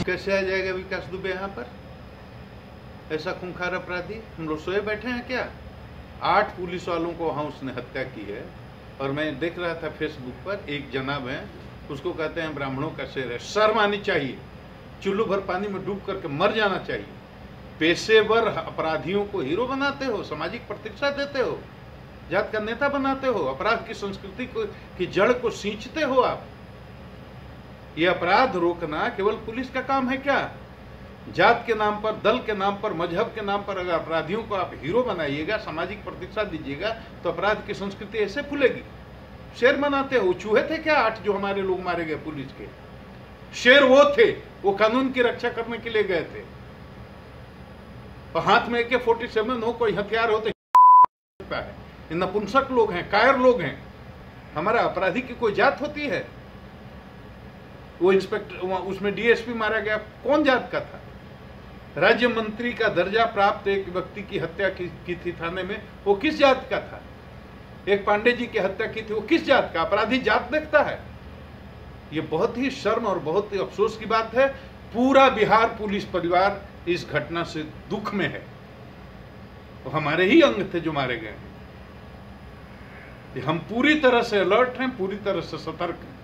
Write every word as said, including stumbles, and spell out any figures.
कैसे आ जाएगा विकास दुबे यहाँ पर? ऐसा खूंखार अपराधी। हम लोग सोए बैठे हैं क्या? आठ पुलिस वालों को वहाँ उसने हत्या की है। और मैं देख रहा था फेसबुक पर, एक जनाब है, उसको कहते हैं ब्राह्मणों का शेर है। शर्म आनी चाहिए, चुल्लू भर पानी में डूब करके मर जाना चाहिए। पेशेवर अपराधियों को हीरो बनाते हो, सामाजिक प्रतिष्ठा देते हो, जात का नेता बनाते हो, अपराध की संस्कृति को की जड़ को सींचते हो आप। ये अपराध रोकना केवल पुलिस का काम है क्या? जात के नाम पर, दल के नाम पर, मजहब के नाम पर अगर अपराधियों को आप हीरो बनाइएगा, सामाजिक प्रतिष्ठा दीजिएगा, तो अपराध की संस्कृति ऐसे फूलेगी। शेर बनाते हो। चूहे थे क्या आठ जो हमारे लोग मारे गए पुलिस के? शेर वो थे, वो कानून की रक्षा करने के लिए गए थे। और हाथ में ए के फोर्टी सेवन हो, कोई हथियार हो तो है। ये नपुंसक लोग हैं, कायर लोग हैं। हमारा अपराधी की कोई जात होती है? वो इंस्पेक्टर, उसमें डीएसपी मारा गया, कौन जात का था? राज्य मंत्री का दर्जा प्राप्त एक व्यक्ति की हत्या की, की थी थाने में, वो किस जात का था? एक पांडे जी की हत्या की थी, वो किस जात का? अपराधी जात देखता है। ये बहुत ही शर्म और बहुत ही अफसोस की बात है। पूरा बिहार पुलिस परिवार इस घटना से दुख में है। तो हमारे ही अंग थे जो मारे गए हैं। हम पूरी तरह से अलर्ट हैं, पूरी तरह से सतर्क हैं।